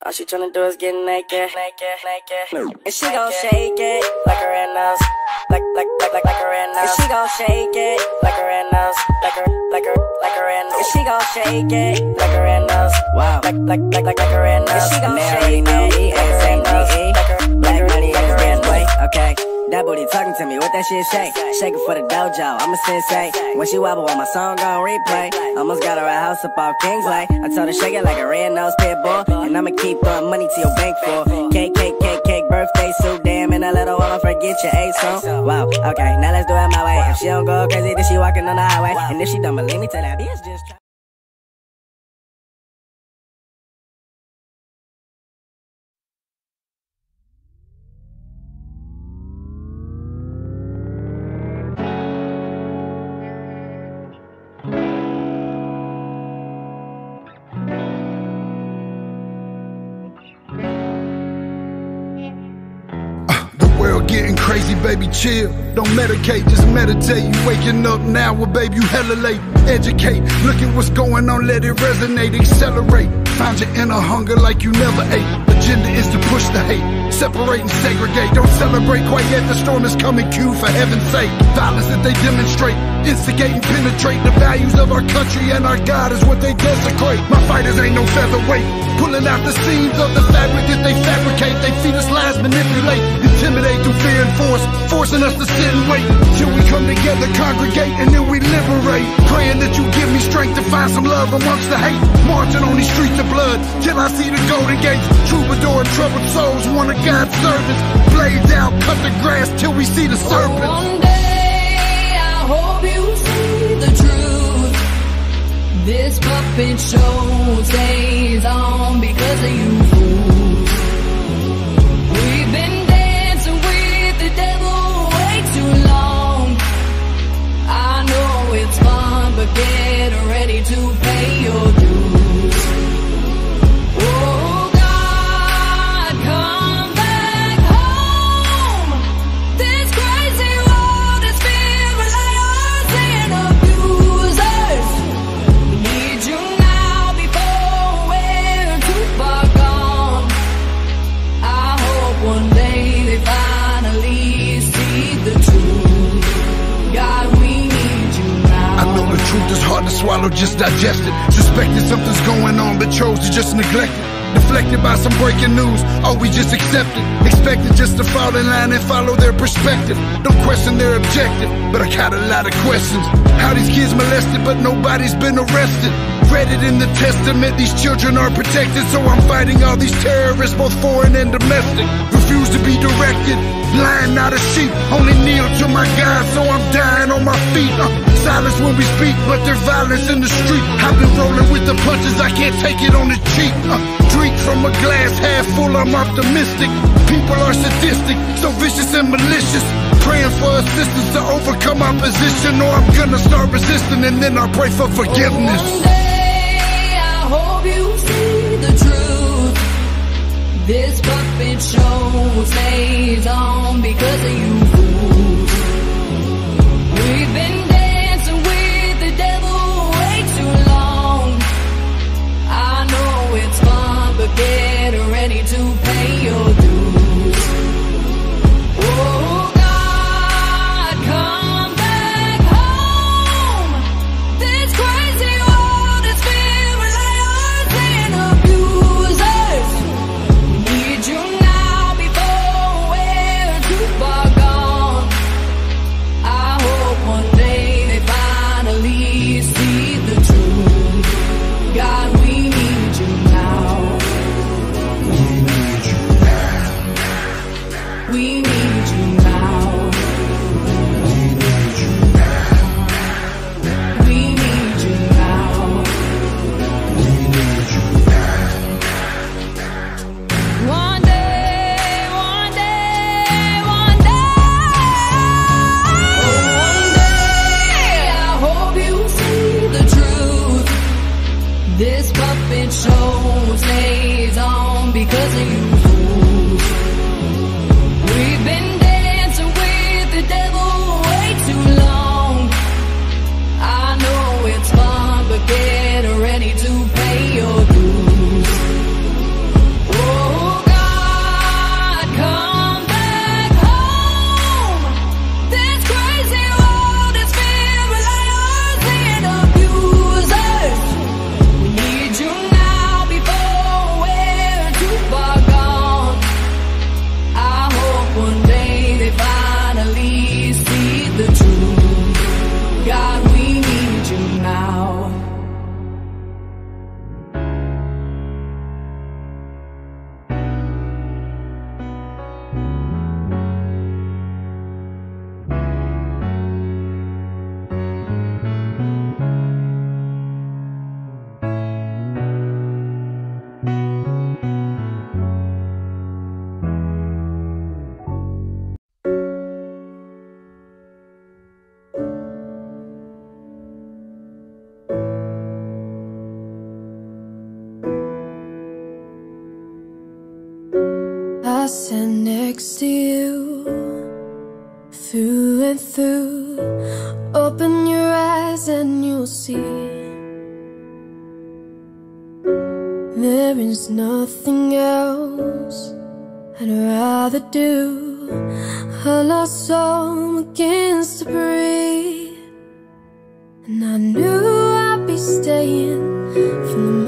All she tryna do is get naked. And she gon' shake it like her red nose, like her red nose. And she gon' shake it like her red nose, like her red nose. And she gon' shake it like her red nose, wow, like her red nose. And she gon' shake it like her red nose, like her red nose. Okay. That booty talking to me, what that shit shake? Shake it for the dojo, I'm a sensei. When she wobble on my song on replay, almost got her a house up off Kingsley. I told her shake it like a red nose pit bull, and I'ma keep throwing money to your bank full. Cake, birthday suit, damn, and a little while, don't forget your A song. Wow, okay, now let's do it my way. If she don't go crazy, then she walking on the highway. And if she don't believe me, tell that bitch just try. Getting crazy, baby, chill. Don't medicate, just meditate. You waking up now, well, baby, you hella late. Educate, look at what's going on, let it resonate, accelerate. Find your inner hunger like you never ate. Agenda is to push the hate, separate and segregate. Don't celebrate quite yet, the storm is coming, Q, for heaven's sake. Violence that they demonstrate, instigate and penetrate. The values of our country and our God is what they desecrate. My fighters ain't no featherweight, pulling out the seams of the fabric that they fabricate. They feed us lies, manipulate, intimidate through fear and force, forcing us to sit and wait till we come together, congregate, and then we liberate. Praying that you give me strength to find some love amongst the hate. Marching on these streets of blood till I see the golden gates. Troubadour and troubled souls, one of God's servants. Blades out, cut the grass till we see the serpents. One day I hope you see the truth. This puppet show stays on because of you. We've been dancing with the devil way too long. I know it's fun, but get ready to pay your dues. Oh God, come back home. This crazy world is filled with liars and abusers. Need you now before we're too far gone. I hope one day they finally see the truth. God, we need you now. I know the truth is hard to swallow, just digest it. Suspected something's going on, but chose to just neglect it. Deflected by some breaking news, oh, we just accept it. Expected just to fall in line and follow their perspective. Don't question their objective, but I got a lot of questions. How these kids molested, but nobody's been arrested. Read it in the testament, these children are protected. So I'm fighting all these terrorists, both foreign and domestic. Refuse to be directed, lying not a sheep. Only kneel to my God, so I'm dying on my feet. Silence when we speak, but there's violence in the street. I've been rolling with the punches, I can't take it on the cheap. Drink from a glass half full, I'm optimistic. People are sadistic, so vicious and malicious. Praying for assistance to overcome opposition, or I'm gonna start resisting and then I'll pray for forgiveness. One day I hope you see the truth. This puppet show stays on because of you. We've been dancing with the devil way too long. I know it's fun, but get ready to pay your dues. Oh God, come back home. This crazy world is filled with liars and abusers. Need you now before we're too far gone. I hope one day they finally see the truth. God, we need you now. We need you. I sat next to you, through and through. Open your eyes and you'll see there is nothing else I'd rather do. A lost soul begins to breathe, and I knew I'd be staying from the